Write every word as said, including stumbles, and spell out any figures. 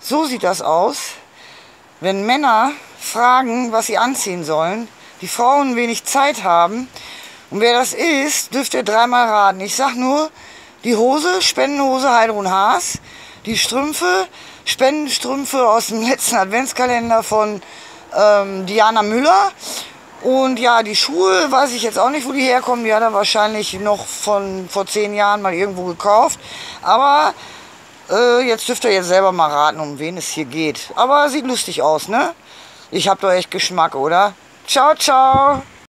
So sieht das aus, wenn Männer fragen, was sie anziehen sollen, die Frauen wenig Zeit haben. Und wer das ist, dürft ihr dreimal raten. Ich sag nur, die Hose, Spendenhose Heidrun Haas, die Strümpfe, Spendenstrümpfe aus dem letzten Adventskalender von ähm, Diana Müller. Und ja, die Schuhe, weiß ich jetzt auch nicht, wo die herkommen. Die hat er wahrscheinlich noch von vor zehn Jahren mal irgendwo gekauft. Aber äh, jetzt dürft ihr jetzt selber mal raten, um wen es hier geht. Aber sieht lustig aus, ne? Ich hab doch echt Geschmack, oder? Ciao, ciao!